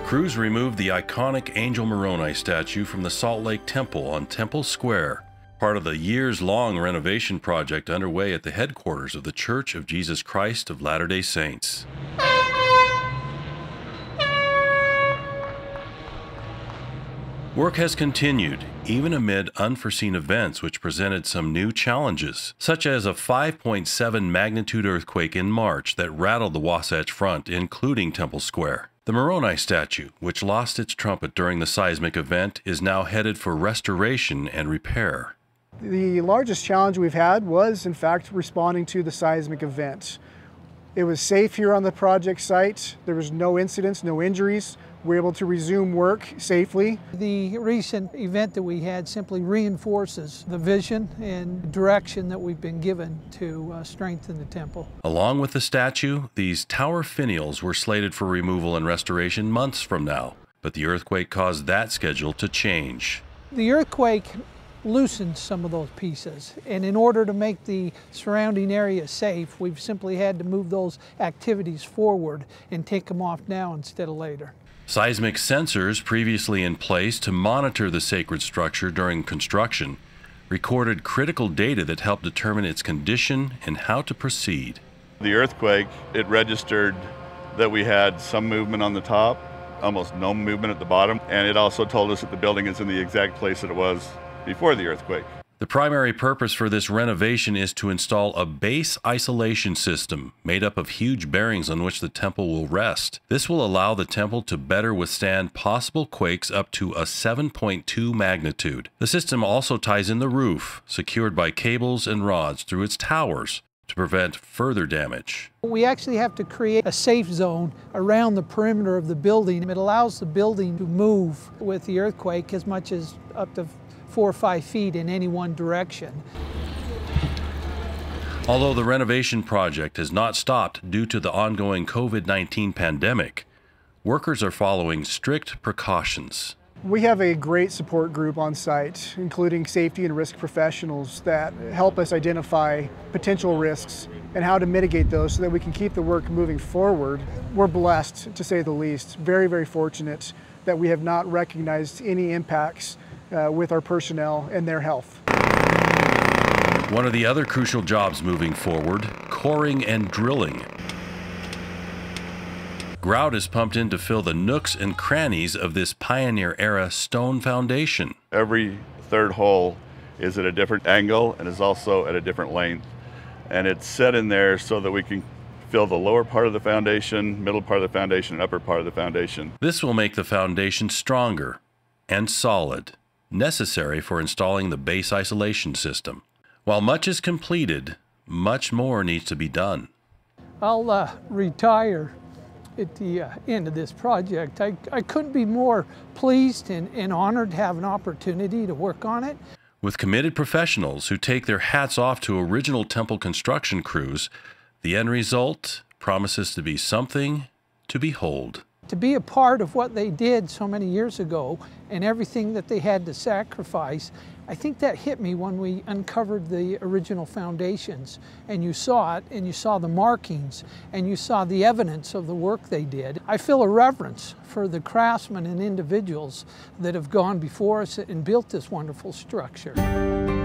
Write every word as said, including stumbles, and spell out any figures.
Crews removed the iconic Angel Moroni statue from the Salt Lake Temple on Temple Square, part of the years-long renovation project underway at the headquarters of the Church of Jesus Christ of Latter-day Saints. Work has continued, even amid unforeseen events which presented some new challenges, such as a five point seven magnitude earthquake in March that rattled the Wasatch Front, including Temple Square. The Moroni statue, which lost its trumpet during the seismic event, is now headed for restoration and repair. The largest challenge we've had was, in fact, responding to the seismic event. It was safe here on the project site. There was no incidents, no injuries. We were able to resume work safely. The recent event that we had simply reinforces the vision and direction that we've been given to uh, strengthen the temple. Along with the statue, these tower finials were slated for removal and restoration months from now, but the earthquake caused that schedule to change. The earthquake loosened some of those pieces, and in order to make the surrounding area safe, we've simply had to move those activities forward and take them off now instead of later. Seismic sensors previously in place to monitor the sacred structure during construction recorded critical data that helped determine its condition and how to proceed. The earthquake, it registered that we had some movement on the top, almost no movement at the bottom, and it also told us that the building is in the exact place that it was before the earthquake. The primary purpose for this renovation is to install a base isolation system made up of huge bearings on which the temple will rest. This will allow the temple to better withstand possible quakes up to a seven point two magnitude. The system also ties in the roof, secured by cables and rods through its towers, to prevent further damage. We actually have to create a safe zone around the perimeter of the building. It allows the building to move with the earthquake as much as up to four or five feet in any one direction. Although the renovation project has not stopped due to the ongoing COVID nineteen pandemic, workers are following strict precautions. We have a great support group on site, including safety and risk professionals that help us identify potential risks and how to mitigate those so that we can keep the work moving forward. We're blessed, to say the least, very, very fortunate that we have not recognized any impacts Uh, with our personnel and their health. One of the other crucial jobs moving forward, coring and drilling. Grout is pumped in to fill the nooks and crannies of this pioneer-era stone foundation. Every third hole is at a different angle and is also at a different length. And it's set in there so that we can fill the lower part of the foundation, middle part of the foundation, and upper part of the foundation. This will make the foundation stronger and solid, necessary for installing the base isolation system. While much is completed, much more needs to be done. I'll uh, retire at the uh, end of this project. I, I couldn't be more pleased and, and honored to have an opportunity to work on it. With committed professionals who take their hats off to original temple construction crews, the end result promises to be something to behold. To be a part of what they did so many years ago and everything that they had to sacrifice, I think that hit me when we uncovered the original foundations and you saw it and you saw the markings and you saw the evidence of the work they did. I feel a reverence for the craftsmen and individuals that have gone before us and built this wonderful structure.